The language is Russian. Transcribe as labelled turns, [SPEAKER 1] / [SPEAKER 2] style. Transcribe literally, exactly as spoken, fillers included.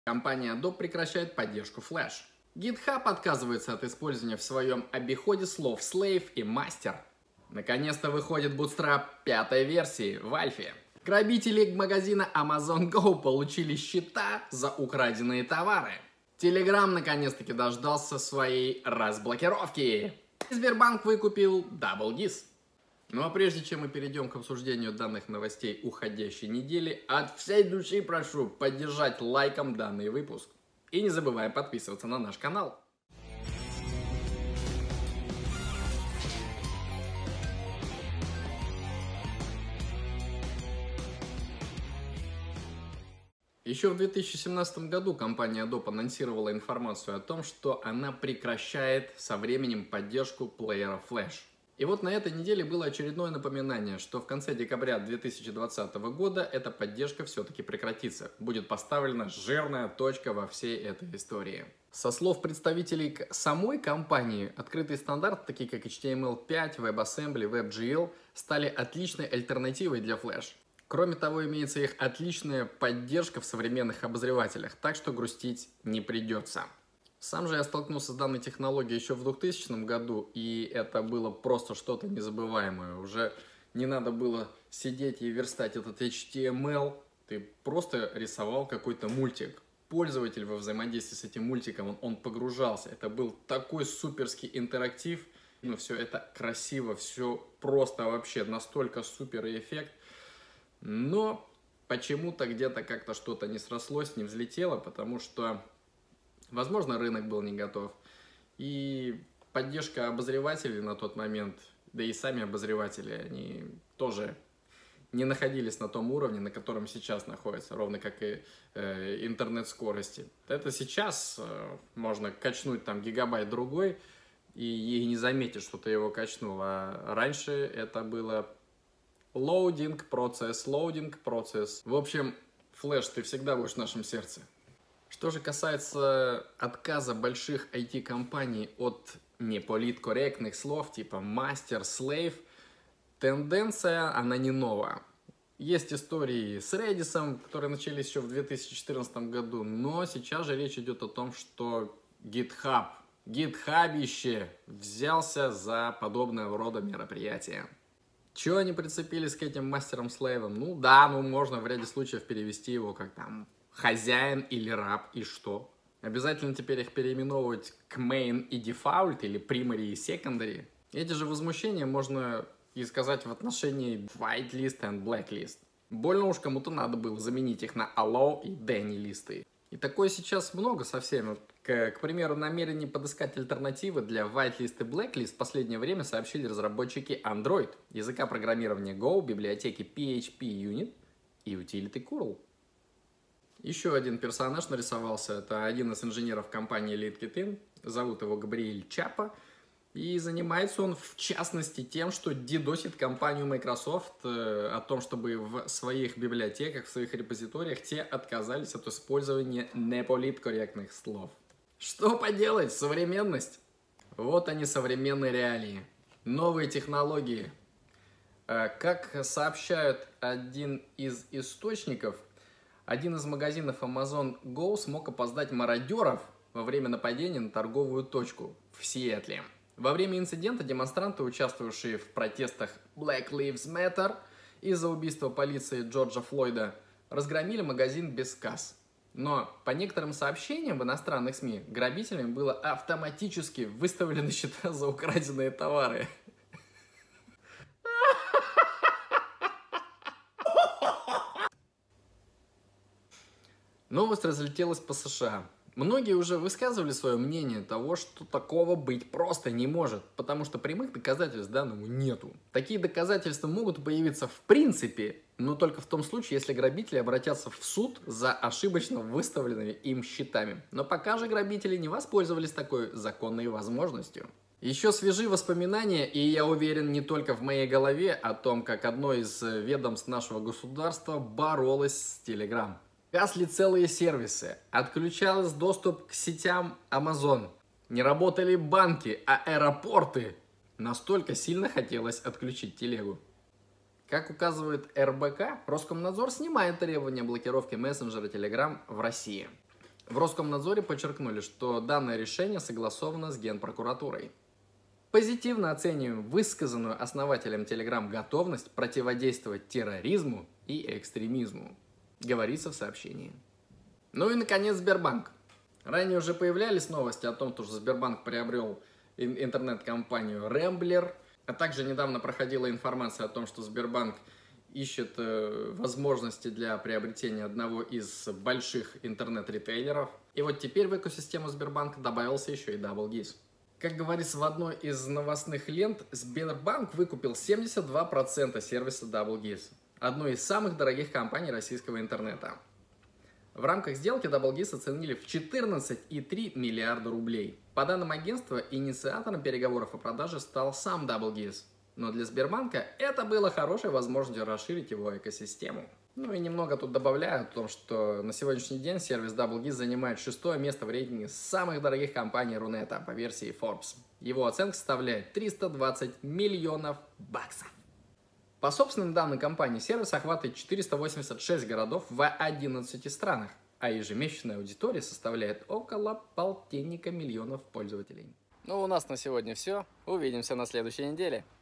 [SPEAKER 1] Компания Adobe прекращает поддержку Flash. GitHub отказывается от использования в своем обиходе слов slave и master. Наконец-то выходит Bootstrap пятой версии в альфе. Грабители магазина Amazon Go получили счета за украденные товары. Telegram наконец-таки дождался своей разблокировки. Сбербанк выкупил DoubleDis. Ну а прежде чем мы перейдем к обсуждению данных новостей уходящей недели, от всей души прошу поддержать лайком данный выпуск. И не забываем подписываться на наш канал. Еще в две тысячи семнадцатом году компания Adobe анонсировала информацию о том, что она прекращает со временем поддержку плеера Flash. И вот на этой неделе было очередное напоминание, что в конце декабря две тысячи двадцатого года эта поддержка все-таки прекратится. Будет поставлена жирная точка во всей этой истории. Со слов представителей самой компании, открытые стандарты, такие как эйч ти эм эл пять, WebAssembly, WebGL, стали отличной альтернативой для Flash. Кроме того, имеется их отличная поддержка в современных обозревателях, так что грустить не придется. Сам же я столкнулся с данной технологией еще в двухтысячном году, и это было просто что-то незабываемое. Уже не надо было сидеть и верстать этот эйч ти эм эл, ты просто рисовал какой-то мультик. Пользователь во взаимодействии с этим мультиком, он, он погружался. Это был такой суперский интерактив, ну все это красиво, все просто вообще, настолько супер эффект. Но почему-то где-то как-то что-то не срослось, не взлетело, потому что... Возможно, рынок был не готов. И поддержка обозревателей на тот момент, да и сами обозреватели, они тоже не находились на том уровне, на котором сейчас находятся, ровно как и э, интернет-скорости. Это сейчас э, можно качнуть там гигабайт другой, и, и не заметишь, что ты его качнул. А раньше это было лоудинг, процесс, лоудинг, процесс. В общем, Flash, ты всегда будешь в нашем сердце. Что же касается отказа больших ай ти-компаний от неполиткорректных слов типа мастер, слейв, тенденция, она не нова. Есть истории с Redis, которые начались еще в две тысячи четырнадцатом году, но сейчас же речь идет о том, что GitHub, GitHubище взялся за подобного рода мероприятия. Чего они прицепились к этим мастерам-слейвам? Ну да, ну можно в ряде случаев перевести его как там... хозяин или раб, и что? Обязательно теперь их переименовывать к main и default, или primary и secondary? Эти же возмущения можно и сказать в отношении whitelist и blacklist. Больно уж кому-то надо было заменить их на allow и Danny листы. И такое сейчас много совсем. К, к примеру, намерение подыскать альтернативы для whitelist и blacklist в последнее время сообщили разработчики Android, языка программирования Go, библиотеки пи эйч пи юнит и утилиты curl. Еще один персонаж нарисовался, это один из инженеров компании LinkedIn, зовут его Габриэль Чапа, и занимается он в частности тем, что дидосит компанию Microsoft э, о том, чтобы в своих библиотеках, в своих репозиториях те отказались от использования неполиткорректных слов. Что поделать, современность? Вот они, современные реалии, новые технологии. Э, как сообщают один из источников, один из магазинов Amazon Go смог опоздать мародеров во время нападения на торговую точку в Сиэтле. Во время инцидента демонстранты, участвовавшие в протестах Black Lives Matter из-за убийства полиции Джорджа Флойда, разгромили магазин без касс. Но по некоторым сообщениям в иностранных СМИ грабителям было автоматически выставлены счета за украденные товары. Новость разлетелась по США. Многие уже высказывали свое мнение того, что такого быть просто не может, потому что прямых доказательств данному нету. Такие доказательства могут появиться в принципе, но только в том случае, если грабители обратятся в суд за ошибочно выставленными им счетами. Но пока же грабители не воспользовались такой законной возможностью. Еще свежи воспоминания, и я уверен, не только в моей голове, о том, как одно из ведомств нашего государства боролось с Telegram. Гасли целые сервисы, отключался доступ к сетям Amazon, не работали банки, а аэропорты. Настолько сильно хотелось отключить телегу. Как указывает эр бэ ка, Роскомнадзор снимает требования блокировки мессенджера Telegram в России. В Роскомнадзоре подчеркнули, что данное решение согласовано с Генпрокуратурой. Позитивно оцениваем высказанную основателем Telegram готовность противодействовать терроризму и экстремизму, говорится в сообщении. Ну и, наконец, Сбербанк. Ранее уже появлялись новости о том, что Сбербанк приобрел интернет-компанию Rambler, а также недавно проходила информация о том, что Сбербанк ищет э, возможности для приобретения одного из больших интернет-ритейлеров. И вот теперь в экосистему Сбербанка добавился еще и DoubleGIS. Как говорится в одной из новостных лент, Сбербанк выкупил семьдесят два процента сервиса DoubleGIS, одной из самых дорогих компаний российского интернета. В рамках сделки DoubleGIS оценили в четырнадцать и три миллиарда рублей. По данным агентства, инициатором переговоров о продаже стал сам DoubleGIS. Но для Сбербанка это было хорошей возможностью расширить его экосистему. Ну и немного тут добавляю о том, что на сегодняшний день сервис DoubleGIS занимает шестое место в рейтинге самых дорогих компаний Рунета по версии Forbes. Его оценка составляет триста двадцать миллионов баксов. По собственным данным компании, сервис охватывает четыреста восемьдесят шесть городов в одиннадцати странах, а ежемесячная аудитория составляет около полтинника миллионов пользователей. Ну, у нас на сегодня все. Увидимся на следующей неделе.